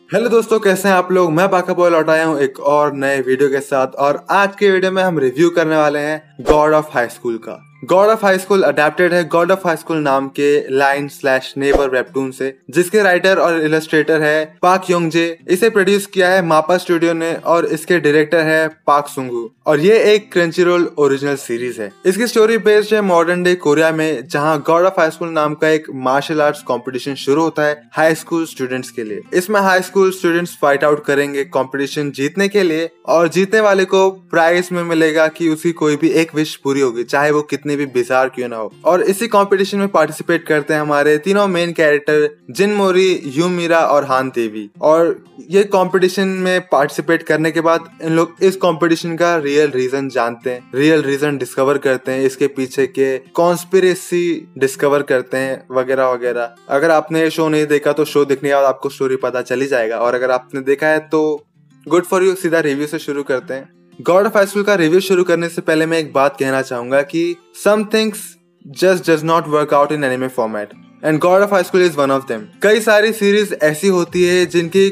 Hello दोस्तों, कैसे हैं आप लोग। मैं बाका बॉय लौट आया हूँ एक और नए वीडियो के साथ। और आज के वीडियो में हम रिव्यू करने वाले हैं गॉड ऑफ हाई स्कूल का। God of High School adapted है गॉड ऑफ हाई स्कूल नाम के लाइन/नेबर वेबटून से, जिसके राइटर और इलस्ट्रेटर है पाक योंग जे। इसे प्रोड्यूस किया है मापा स्टूडियो ने और इसके डायरेक्टर है पाक सुंगू। और ये एक क्रंचीरोल ओरिजिनल सीरीज है। इसकी स्टोरी बेस्ड है मॉडर्न डे कोरिया में, जहाँ गॉड ऑफ हाई स्कूल नाम का एक मार्शल आर्ट्स कंपटीशन शुरू होता है हाई स्कूल स्टूडेंट्स के लिए। इसमें high school students fight out करेंगे कंपटीशन जीतने के लिए, और जीतने वाले को प्राइज में मिलेगा कि उसकी कोई भी एक विश पूरी होगी, चाहे वो कितनी भी बिजार क्यों ना हो। और इसी कंपटीशन में पार्टिसिपेट करते हैं हमारे तीनों main character Jin Mori, Yu Mira और हान देवी। और ये कंपटीशन में पार्टिसिपेट करने के बाद इन लोग इस कंपटीशन का रियल रीजन जानते हैं, रियल रीजन डिस्कवर करते हैं, इसके पीछे के कॉन्स्पिरेसी डिस्कवर करते हैं वगैरह वगैरह। अगर आपने ये शो नहीं देखा तो शो देखने के बाद आपको स्टोरी पता चली जाएगा, और अगर आपने देखा है तो गुड फॉर यू। सीधा रिव्यू से शुरू करते हैं। गॉड ऑफ हाई स्कूल का रिव्यू शुरू करने से पहले मैं एक बात कहना चाहूंगा कि some things just does not work out in anime format and God of High School is one of them. कई सारी सीरीज ऐसी होती है जिनकी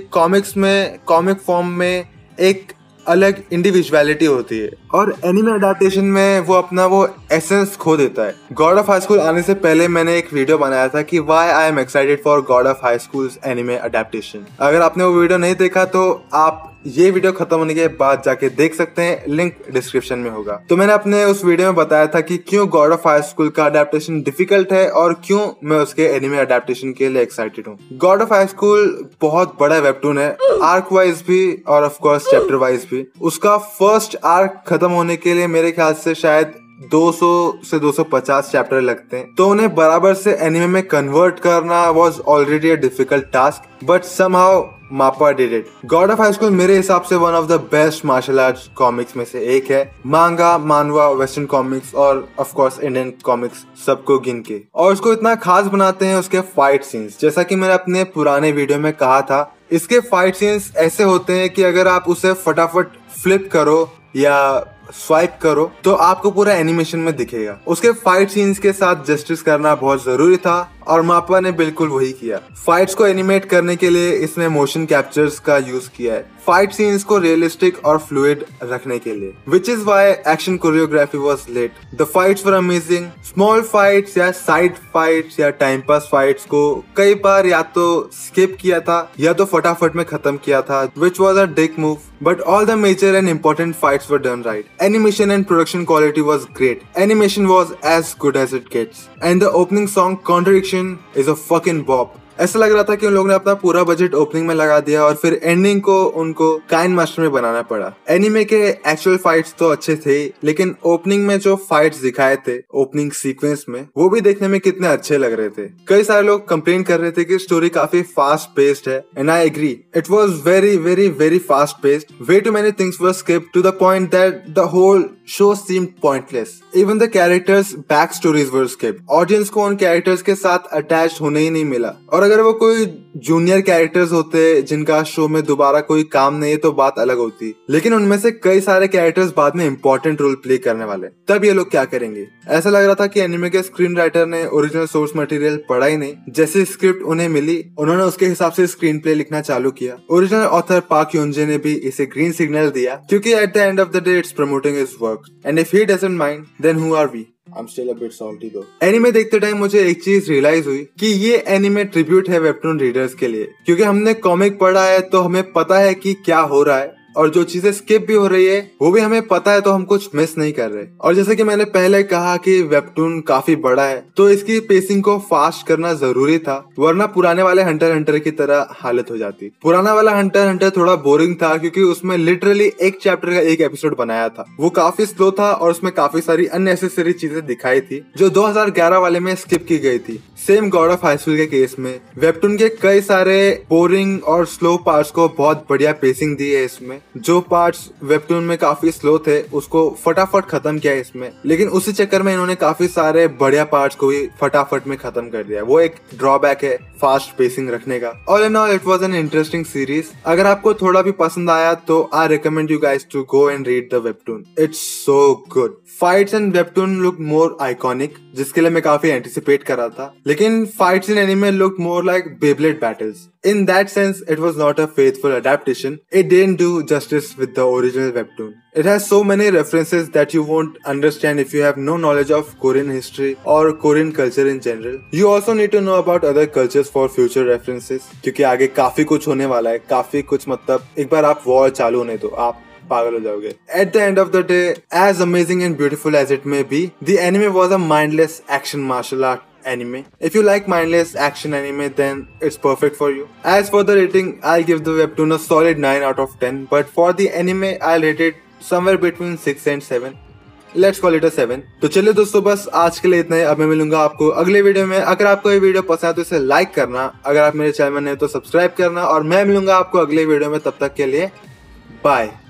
कॉमिक फॉर्म में एक अलग इंडिविजुअलिटी होती है, और एनिमे अडेप्टेशन में वो अपना वो एसेंस खो देता है। गॉड ऑफ हाई स्कूल आने से पहले मैंने एक वीडियो बनाया था कि why I am excited for God of High School anime adaptation. अगर आपने वो वीडियो नहीं देखा तो आप ये वीडियो खत्म होने के बाद जाके देख सकते हैं, लिंक डिस्क्रिप्शन में होगा। तो मैंने अपने उस वीडियो में बताया था कि क्यों गॉड ऑफ हाई स्कूल का अडेप्टेशन डिफिकल्ट है और क्यों मैं उसके एनिमे अडेप्टेशन के लिए एक्साइटेड हूँ। गॉड ऑफ हाई स्कूल बहुत बड़ा वेबटून है, आर्क वाइज भी और ऑफ कोर्स चैप्टर वाइज भी। उसका फर्स्ट आर्क खत्म होने के लिए मेरे ख्याल से शायद 200 से 250 चैप्टर लगते हैं, तो उन्हें बराबर से एनिमे में कन्वर्ट करना was already a difficult task, but somehow MAPPA did it. God of High School मेरे हिसाब से one of the best martial arts comics में से एक है, मांगा, मानवा, वेस्टर्न कॉमिक्स और ऑफ कोर्स इंडियन कॉमिक्स सबको गिन के। और उसको इतना खास बनाते हैं उसके फाइट सीन्स। जैसा कि मैंने अपने पुराने वीडियो में कहा था, इसके फाइट सीन्स ऐसे होते हैं कि अगर आप उसे फटाफट फ्लिप करो या स्वाइप करो तो आपको पूरा एनिमेशन में दिखेगा। उसके फाइट सीन्स के साथ जस्टिस करना बहुत जरूरी था, और मापा ने बिल्कुल वही किया। फाइट्स को एनिमेट करने के लिए इसने मोशन कैप्चर्स का यूज किया है, फाइट सीन्स को रियलिस्टिक और फ्लूइड रखने के लिए, which is why action choreography was late. The fights were amazing. Small fights या साइड फाइट्स या टाइम पास फाइट्स को कई बार या तो स्किप किया था या तो फटाफट में खत्म किया था, which was a dick move, but all the major and important fights were done right. Animation and production quality was great. Animation was as good as it gets. And the opening song Contradiction is a fucking bop. ऐसा लग रहा था कि उन लोगों ने अपना पूरा बजट ओपनिंग में लगा दिया और फिर एंडिंग को उनको काइन मास्टर में बनाना पड़ा। एनिमे के एक्चुअल फाइट्स तो अच्छे थे, लेकिन ओपनिंग में जो फाइट्स दिखाए थे ओपनिंग सीक्वेंस में, वो भी देखने में कितने अच्छे लग रहे थे। कई सारे लोग कंप्लेन कर रहे थे कि स्टोरी काफी फास्ट पेस्ड है, and I agree, it was very very very fast paced. Way too many things were skipped to the point that the whole show seemed pointless. Even the characters back stories were skipped. Audience को उन characters के साथ attach होने ही नहीं मिला, और अगर वो कोई जूनियर कैरेक्टर्स होते जिनका शो में दोबारा कोई काम नहीं है तो बात अलग होती, लेकिन उनमें से कई सारे कैरेक्टर्स बाद में इंपॉर्टेंट रोल प्ले करने वाले। तब ये लोग क्या करेंगे? ऐसा लग रहा था कि एनिमे के स्क्रीन राइटर ने ओरिजिनल सोर्स मटेरियल पढ़ा ही नहीं। जैसे स्क्रिप्ट उन्हें मिली, उन्होंने उसके हिसाब से स्क्रीन प्ले लिखना चालू किया। ओरिजिनल ऑथर पाक योंजे ने भी इसे ग्रीन सिग्नल दिया, क्योंकि at the end of the day it's promoting his work, and if he doesn't mind then who are we? I'm still a bit salty though. Anime देखते टाइम मुझे एक चीज रियलाइज हुई कि ये एनिमे ट्रिब्यूट है वेबटून रीडर्स के लिए, क्योंकि हमने कॉमिक पढ़ा है तो हमें पता है कि क्या हो रहा है, और जो चीजें स्किप भी हो रही है वो भी हमें पता है, तो हम कुछ मिस नहीं कर रहे। और जैसे कि मैंने पहले कहा कि वेबटून काफी बड़ा है, तो इसकी पेसिंग को फास्ट करना जरूरी था, वरना पुराने वाले हंटर हंटर की तरह हालत हो जाती। पुराना वाला हंटर हंटर थोड़ा बोरिंग था, क्योंकि उसमें लिटरली एक चैप्टर का एक एपिसोड बनाया था। वो काफी स्लो था और उसमें काफी सारी अननेसेसरी चीजें दिखाई थी जो 2011 वाले में स्किप की गई थी। Same God of High School के केस में वेबटून के कई सारे बोरिंग और स्लो पार्ट्स को बहुत बढ़िया पेसिंग दी है इसमें। जो पार्ट्स वेबटून में काफी स्लो थे उसको फटाफट खत्म किया इसमें, लेकिन उसी चक्कर में इन्होंने काफी सारे बढ़िया पार्ट्स को भी फटाफट में खत्म कर दिया। वो एक ड्रॉबैक है फास्ट पेसिंग रखने का। All in all it was an interesting series. अगर आपको थोड़ा भी पसंद आया तो I recommend you guys to go and read the webtoon, it's so good. Fights and webtoon look more iconic, जिसके लिए मैं काफी एंटिसिपेट कर रहा था, लेकिन fights in anime looked more like Beyblade battles. In that sense, it was not a faithful adaptation. It didn't do justice with the original webtoon. It has so many references that you won't understand if you have no knowledge of Korean history or Korean culture in general. You also need to know about other cultures for future references. क्योंकि आगे काफी कुछ होने वाला है, काफी कुछ मतलब एक बार आप वॉर चालू होने दो आप पागल हो जाओगे. At the end of the day, as amazing and beautiful as it may be, the anime was a mindless action martial art anime. If you like mindless action anime, then it's perfect for you. As for the rating, I'll give the webtoon a solid 9 out of 10, but for the anime, I'll rate it somewhere between 6 and 7. Let's call it a 7. तो चलिए दोस्तों, बस आज के लिए इतना ही. अब मैं मिलूंगा आपको अगले वीडियो में. अगर आपको ये वीडियो पसंद है तो इसे लाइक करना, अगर आप मेरे चैनल में नए तो सब्सक्राइब करना, और मैं मिलूंगा आपको अगले वीडियो में. तब तक के लिए बाय.